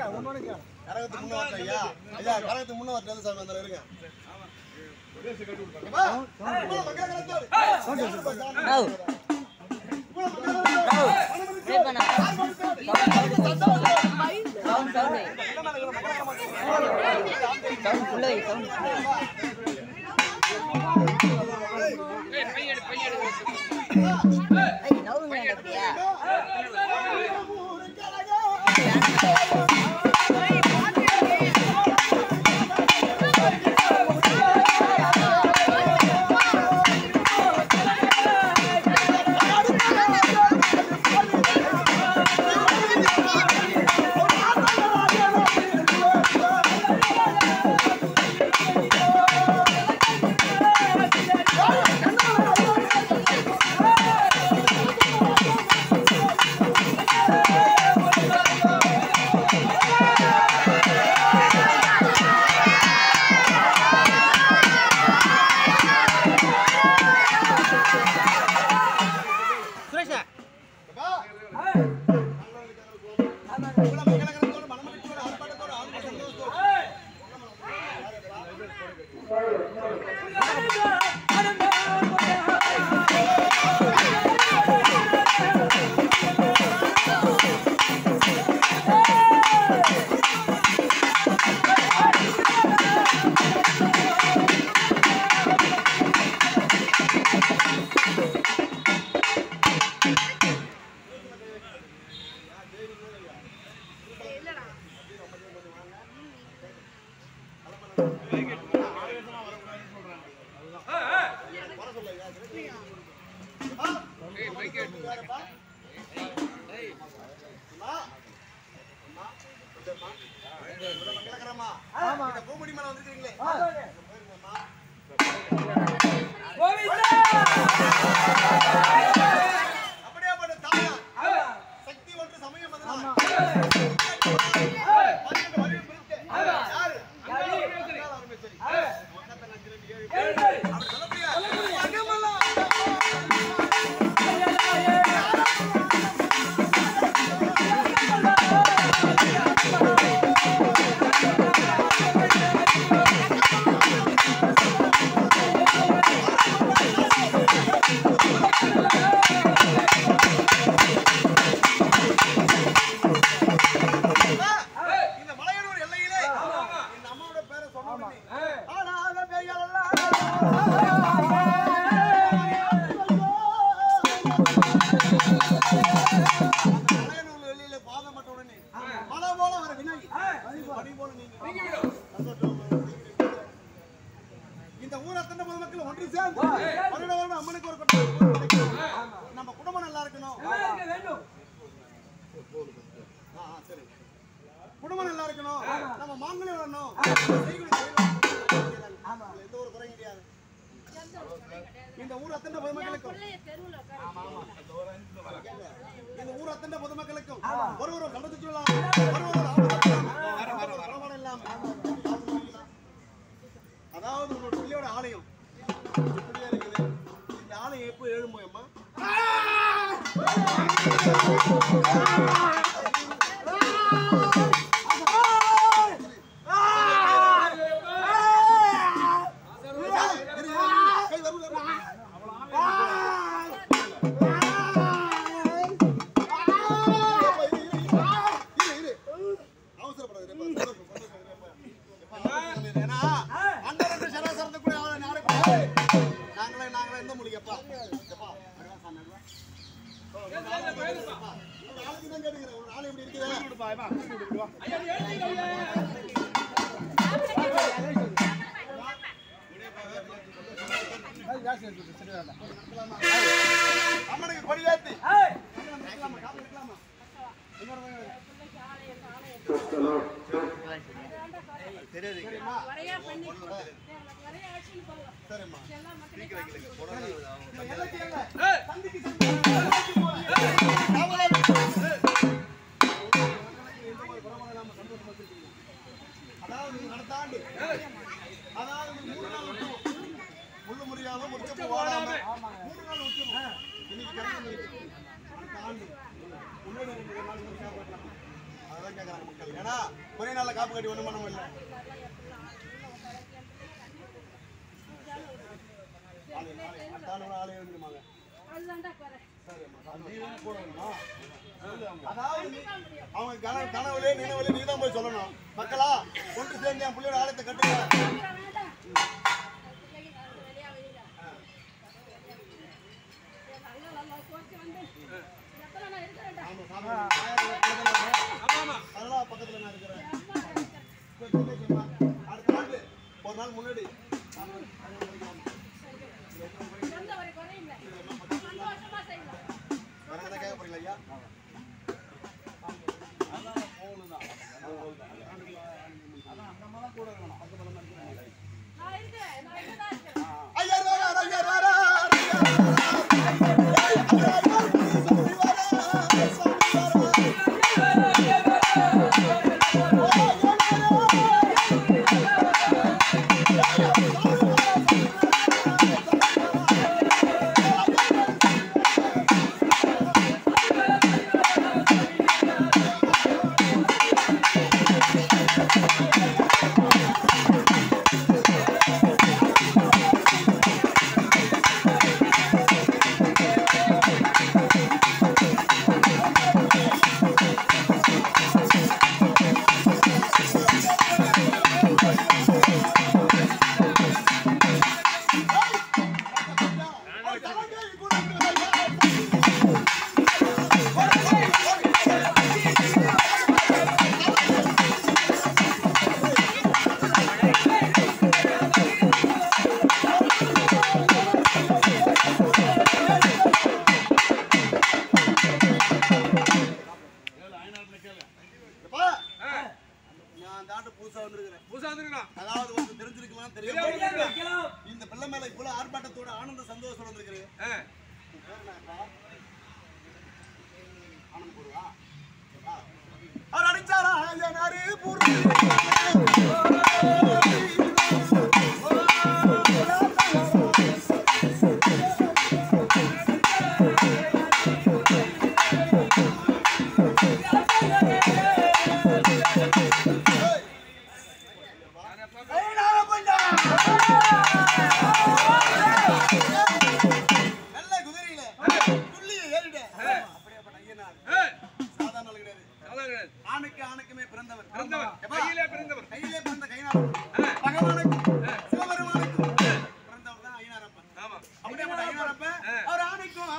கரகத்துக்கு முன்ன வரட்டும் ஐயா. ஐயா கரகத்துக்கு முன்ன வரட்டும் சாமி அந்த இருங்க. இந்த ஊர் அத்தனை பொதுமக்கள் ஒன்று சேர்ந்து அம்மனுக்கு ஒரு நம்ம குடும்பம் நல்லா இருக்கணும். சரி, குடும்பம் நல்லா இருக்கணும், நம்ம மாங்கல்யம் வரணும், எந்த ஒரு குறையும் கிடையாது. இந்த ஊர் அத்தனை பொதுமக்களுக்கும் இந்த ஊர் அத்தனை பொதுமக்களுக்கும் ஒரு கலந்து சொல்லலாம், ஒரு இல்லாம. அதாவது உன்னோட பிள்ளையோட ஆலயம் இப்படியே இருக்குது. இந்த ஆலயம் எப்போ எழும்போயம்மா? அம்மனுக்கு கொடி ஏத்தி அதாவது நடத்தாண்டு அதாவது 3 நாள் முள்ளு முறியாம முடிச்சு போடாம 3 நாள் விட்டு இன்னைக்கு கிடந்து தாண்டி முன்னாடி 2 நாள் முடிச்சா போடலாம். அதான் கேட்கறாங்க மக்கள். ஏன்னா ஒரே நாள்ல காப்பு கட்டி ஒண்ணும் பண்ண முடியல. ஆளே எழுந்துருமாங்க. அதாவது அவங்க கனவுலே நினைவுலே நீதான் போய் சொல்லணும். மக்களா ஒன்று சேர்ந்து என் பிள்ளையோட ஆலயத்தை கட்டுங்க. அதெல்லாம் பக்கத்துல நான் இருக்கிறேன். அடுத்த நாள் ஒரு நாள் முன்னாடி கேட்க போறீங்களா ஐயா? கூட இருக்கணும். அதாவது உங்களுக்கு தெரிஞ்சிருக்கலாம் தெரியும். இந்த பிள்ளை மேல இவ்வளவு ஆர்ப்பாட்டத்தோட ஆனந்த சந்தோஷம் வந்திருக்கு. அவர் அடிச்சாரா ஆணைக்கு ஆணைக்குமே பிறந்தவர் கையிலே பிறந்த கைநாதன் பகவானுக்கும் சிவபெருமானுக்கும் பிறந்தவர் தான் ஐயனாரப்பன். அப்படியேப்பட்ட ஐயனாரப்பன் அவர் ஆணைக்கும்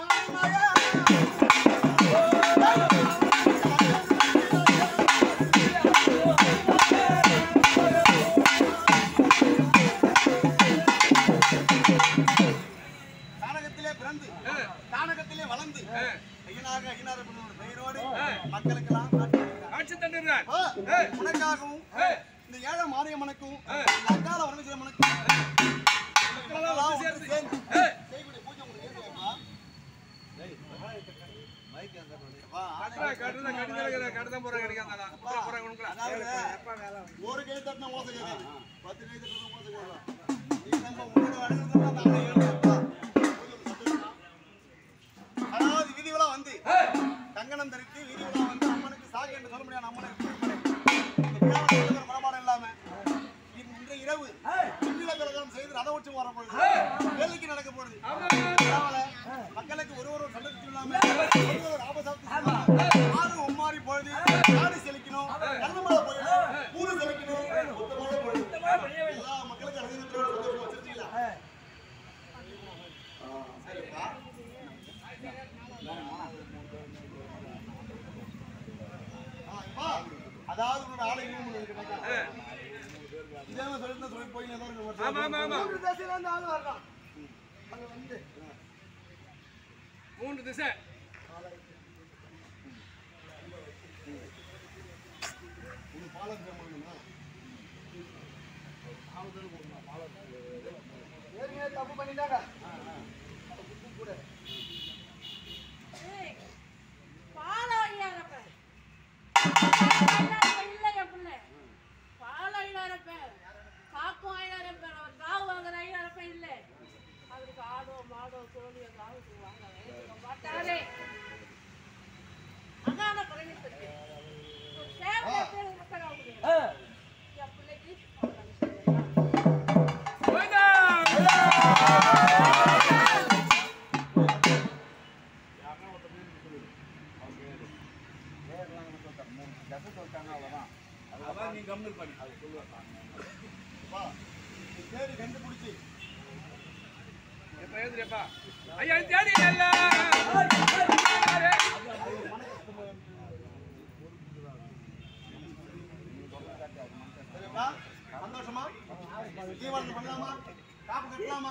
தானகத்திலே பிறந்து தானகத்திலே வளர்ந்து ஐயனாரப்பனோட பெயரோடு மக்களுக்கெல்லாம் உனக்காகவும் இந்த ஏழை மாரியம்மனுக்கும் அக்கால வரமனுக்கும் ஒரு கை தட்டின மோசம் கேட்காது, 10 கை தட்டின மோசம் கேட்கலாம். அதாவது விதி விழா வந்து கங்கணம் தரித்து விதி விழா வந்து அம்மனுக்கு சாகி என்று சொல்ல முடியாது. அம்மனுக்கு மனப்பாடம் இல்லாம இன்று இரவு கலகம் செய்து ரத உற்சவம் வரப்போகுது, வேலைக்கு நடக்க போகுது. மக்களுக்கு ஒரு சண்டை இல்லாம ஒரு ஆபசாப்தி ஆறு ஒம்மாறி போகுது, நாடு செழிக்கணும், கண்ணமலை போயிடும், ஊரு செழிக்கணும், எல்லா மக்களுக்கு அடைஞ்சிருக்கலாம். சரிப்பா, அதாவது ஒரு ஆளை இதே சொல்லிட்டு சொல்லி போய் மூன்று திசை பாலம் தப்பு பண்ணிட்டாங்க. அதான ஐயா தேடி நல்லா சந்தோஷமா தீபாவளி பண்ணலாமா காப்பு கட்டலாமா